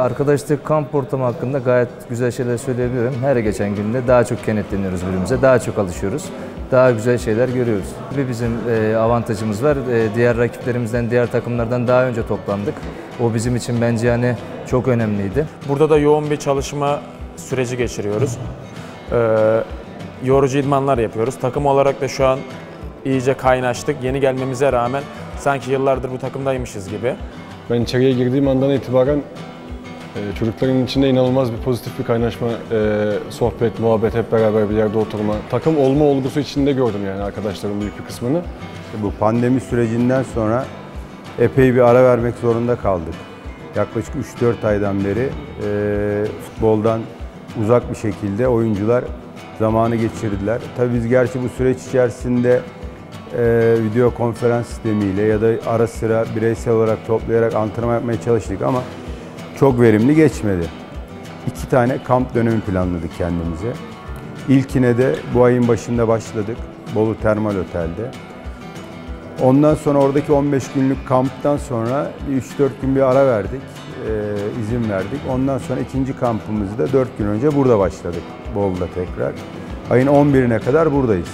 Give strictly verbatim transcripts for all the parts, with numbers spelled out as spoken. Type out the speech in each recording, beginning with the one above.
Arkadaşlık kamp ortamı hakkında gayet güzel şeyler söyleyebilirim. Her geçen günde daha çok kenetleniyoruz birbirimize, daha çok alışıyoruz. Daha güzel şeyler görüyoruz. Bir bizim e, avantajımız var. E, diğer rakiplerimizden, diğer takımlardan daha önce toplandık. O bizim için bence yani çok önemliydi. Burada da yoğun bir çalışma süreci geçiriyoruz. Ee, yorucu idmanlar yapıyoruz. Takım olarak da şu an iyice kaynaştık. Yeni gelmemize rağmen sanki yıllardır bu takımdaymışız gibi. Ben içeriye girdiğim andan itibaren e, çocukların içinde inanılmaz bir pozitif bir kaynaşma, e, sohbet, muhabbet, hep beraber bir yerde oturma. Takım olma olgusu içinde gördüm yani arkadaşlarım büyük bir kısmını. Bu pandemi sürecinden sonra epey bir ara vermek zorunda kaldık. Yaklaşık üç dört aydan beri e, futboldan uzak bir şekilde oyuncular zamanı geçirdiler. Tabii biz gerçi bu süreç içerisinde e, video konferans sistemiyle ya da ara sıra bireysel olarak toplayarak antrenman yapmaya çalıştık ama çok verimli geçmedi. İki tane kamp dönemi planladık kendimize. İlkine de bu ayın başında başladık. Bolu Termal Otel'de. Ondan sonra oradaki on beş günlük kamptan sonra üç dört gün bir ara verdik, e, izin verdik. Ondan sonra ikinci kampımızı da dört gün önce burada başladık, Bolu'da tekrar. Ayın on birine kadar buradayız.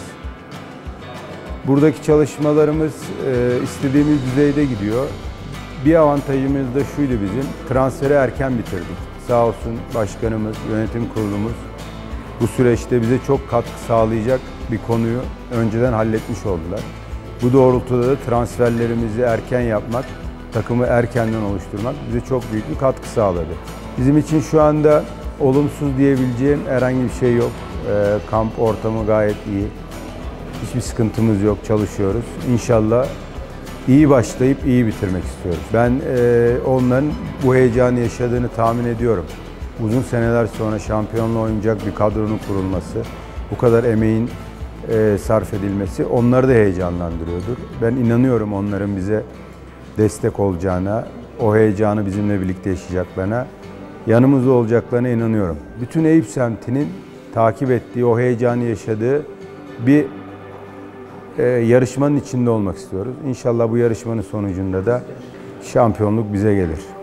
Buradaki çalışmalarımız e, istediğimiz düzeyde gidiyor. Bir avantajımız da şuydu bizim, transferi erken bitirdik. Sağ olsun başkanımız, yönetim kurulumuz bu süreçte bize çok katkı sağlayacak bir konuyu önceden halletmiş oldular. Bu doğrultuda da transferlerimizi erken yapmak, takımı erkenden oluşturmak bize çok büyük bir katkı sağladı. Bizim için şu anda olumsuz diyebileceğim herhangi bir şey yok. E, kamp ortamı gayet iyi. Hiçbir sıkıntımız yok, çalışıyoruz. İnşallah iyi başlayıp iyi bitirmek istiyoruz. Ben e, onların bu heyecanı yaşadığını tahmin ediyorum. Uzun seneler sonra şampiyonluğa oynayacak bir kadronun kurulması, bu kadar emeğin e, sarf edilmesi onları da heyecanlandırıyordur. Ben inanıyorum onların bize destek olacağına, o heyecanı bizimle birlikte yaşayacaklarına, yanımızda olacaklarına inanıyorum. Bütün Eyüp semtinin takip ettiği, o heyecanı yaşadığı bir e, yarışmanın içinde olmak istiyoruz. İnşallah bu yarışmanın sonucunda da şampiyonluk bize gelir.